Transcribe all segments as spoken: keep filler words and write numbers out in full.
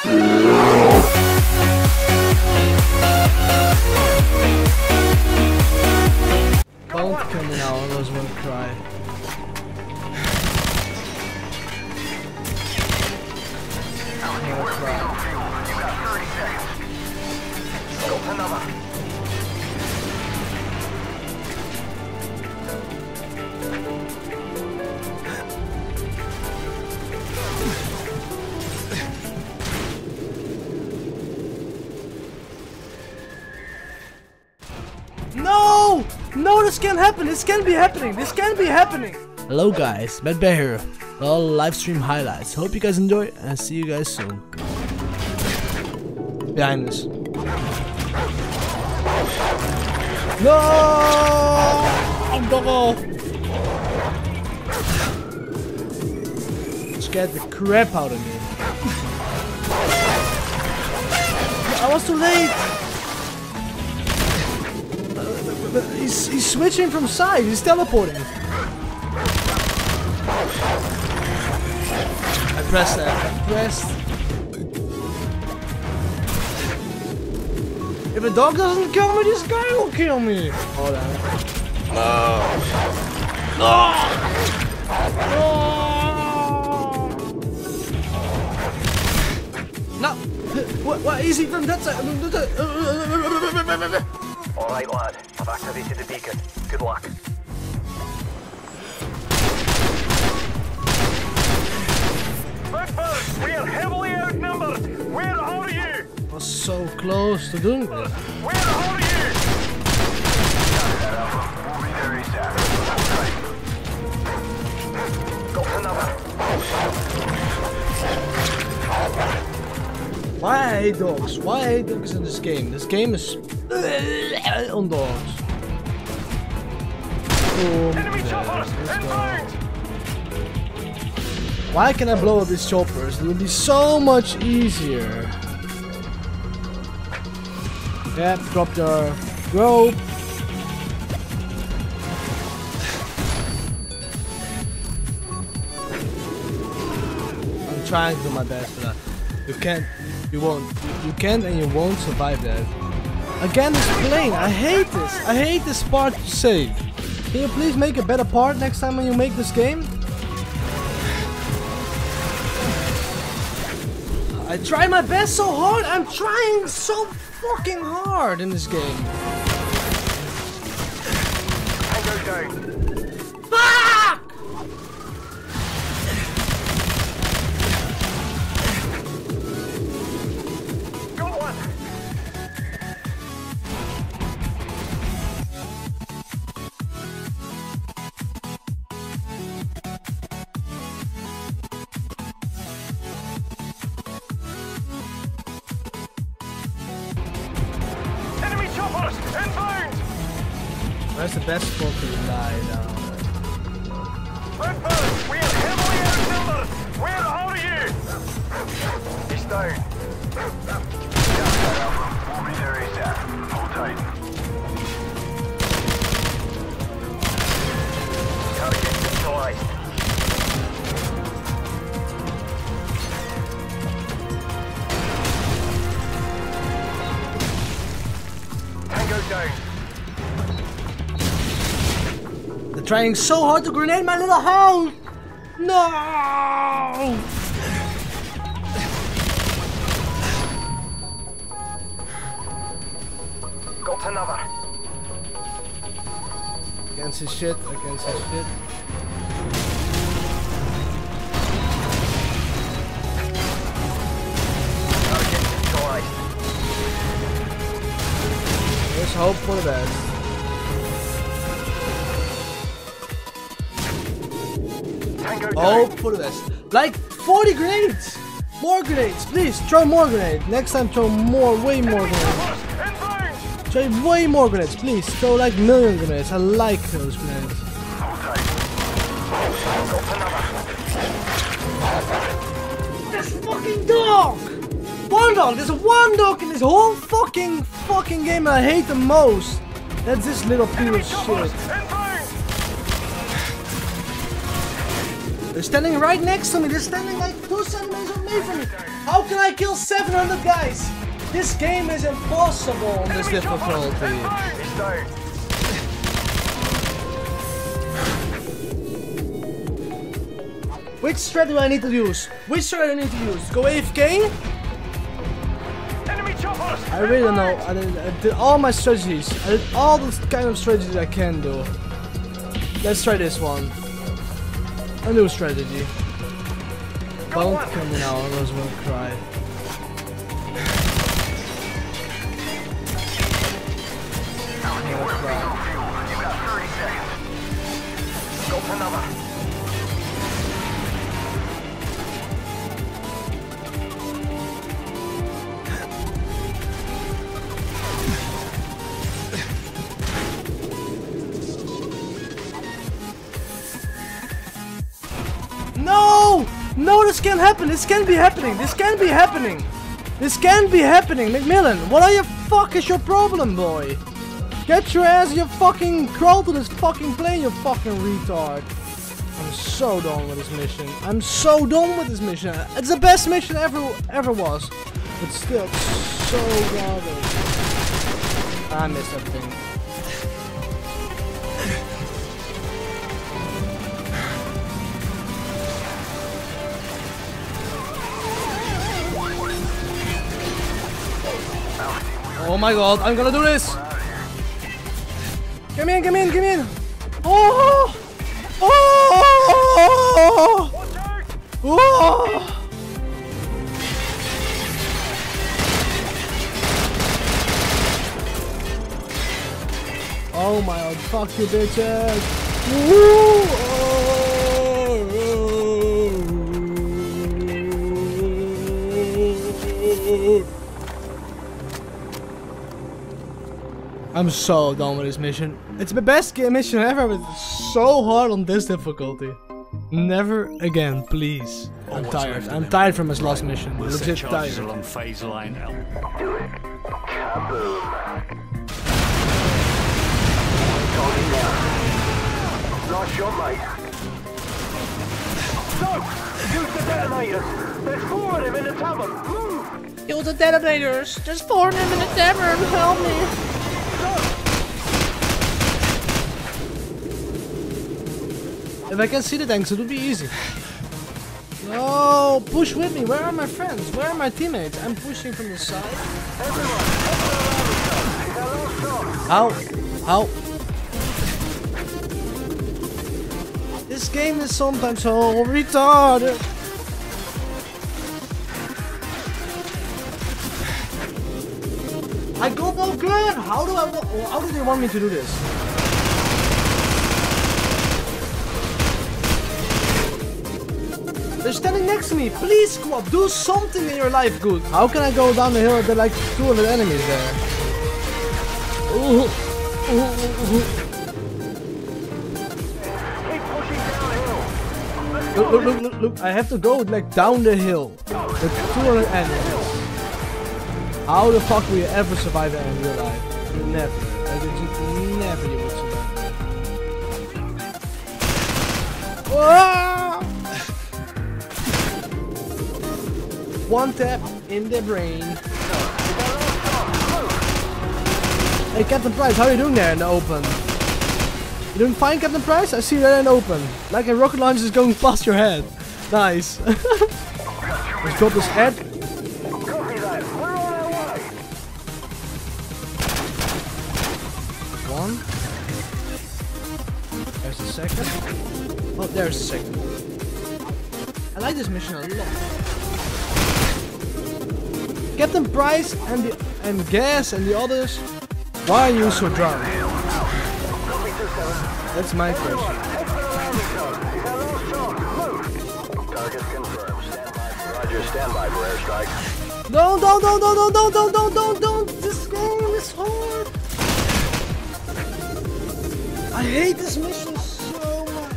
Don't kill me now, others will cry. No! No, this can't happen. This can't be happening. This can't be happening. Hello guys, Matt Bear here. All live stream highlights. Hope you guys enjoy and see you guys soon. Behind us. No! I'm doggo. Scared the crap out of me. I was too late. He's, he's switching from side, he's teleporting. I pressed that, I pressed. If a dog doesn't kill me, this guy will kill me. Hold on. No. No. No. No. What, what is he from that side? Alright lad, I've activated the beacon. Good luck. Bigfoot, we are heavily outnumbered. Where are you? I was so close to doing this. Where are you? Got another. Why I hate dogs? Why I hate dogs in this game? This game is on dogs. Boom. Enemy choppers, inbound! Why can I blow up these choppers? It would be so much easier. Yeah, drop your rope. I'm trying to do my best, but you can't. You won't. You can't and you won't survive that. Again, this plane. I hate this. I hate this part to save. Can you please make a better part next time when you make this game? I try my best so hard. I'm trying so fucking hard in this game. Tango down. Fuck! Got one. Enemy choppers, inbound! Where's the best spot to lie down? Bigfoot, we are heavily outnumbered. Where are you? He's down. Momentary set. Hold tight. Target neutralized. Tango down. They're trying so hard to grenade my little hole! No! Got another. Against his shit, against his shit. Target neutralized. Let's hope for the best. Tango down. Hope for the best. Like forty grenades! More grenades, please! Throw more grenades. Next time throw more, way more Enemy grenades. choppers, inbound! Throw way more grenades, please. Throw like million grenades. I like those grenades. Hold tight. Got another. This fucking dog! One dog! There's one dog in this whole fucking fucking game that I hate the most. That's this little piece Enemy of choppers, shit. inbound! They're standing right next to me. They're standing like two centimeters away from me. How can I I kill seven hundred guys? This game is impossible on this difficulty. He's down. Which strat do I need to use? Which strat do I need to use? Go A F K? Enemy choppers. I really don't know. I did, I did all my strategies. I did all the kind of strategies I can do. Let's try this one. A new strategy. Don't come now, otherwise we'll cry. You've got thirty seconds. Go for another. No! No, this can't happen. This can't be happening. This can't be happening. This can't be happening. McMillan, what are your fuck is your problem, boy? Get your ass, you fucking crawl to this fucking plane, you fucking retard. I'm so done with this mission. I'm so done with this mission. It's the best mission ever ever was. But still, it's so garbage. I missed that thing. Oh my god, I'm gonna do this! Come in, come in, come in! Oh! Oh! Oh! Oh my god, fuck you bitches! Woo! Oh! I'm so done with this mission. It's the best game mission ever, but it's so hard on this difficulty. Never again, please. I'm tired. I'm tired from this last mission. Legit tired. Along phase line. Do it. Kaboom. Nice shot, mate. No! Use the detonators! There's four of them in the tavern! Move! Use the detonators! There's four of them in the tavern! Help me! If I can see the tanks, it would be easy. No! Push with me! Where are my friends? Where are my teammates? I'm pushing from the side. How? How? This game is sometimes so retarded. I got no gun. How do I? How do they want me to do this? They're standing next to me. Please, squad, do something in your life good. How can I go down the hill? There are like two hundred enemies there. Ooh. Ooh, ooh, ooh. Look, look, look, look, look, I have to go like down the hill with two hundred enemies. How the fuck will you ever survive that in real life? Never. I just never you would survive. Ah! One tap in the brain. Hey Captain Price, how are you doing there in the open? You doing fine, Captain Price? I see you there in the open. Like a rocket launcher is going past your head. Nice. Let's drop his head. One. There's the second. Oh, there's the second. I like this mission a lot. Captain Price and the and Gas and the others. Why are you so drunk? That's my question. Target confirmed. Stand by. Roger, stand by for airstrike. No, don't, don't, don't, don't, don't, don't, don't, don't, don't. This game is hard. I hate this mission so much.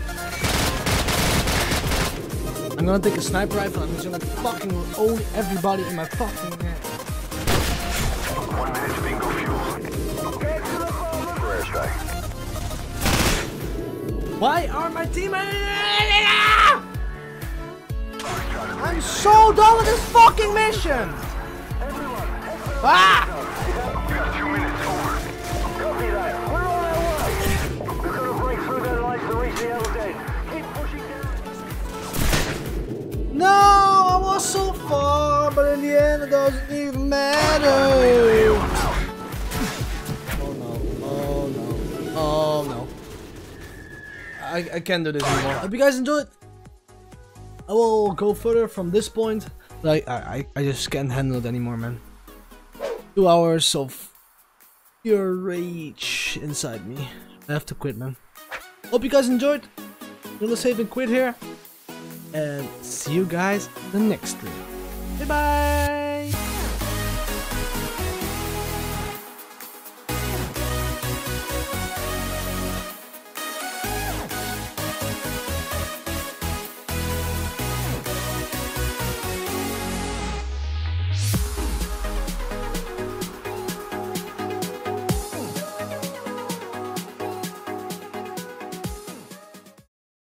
I'm gonna take a sniper rifle and I'm just gonna fucking own everybody in my fucking head. One minute to bingo fuel. Get to the bomber for airstrike. Why are my teammates? I'm so done with this fucking mission! Ah! You got two minutes, over. Copy that. We're on our way. We're gonna break through their lines to reach the Elden. Keep pushing down. No, I was so far, but in the end it doesn't even matter. Oh no, oh no, oh no. I, I can't do this anymore. Hope you guys enjoyed. I will go further from this point. Like, I, I, I just can't handle it anymore, man. Two hours of pure rage inside me. I have to quit, man. Hope you guys enjoyed. I'm gonna save and quit here. And see you guys in the next stream. Bye bye!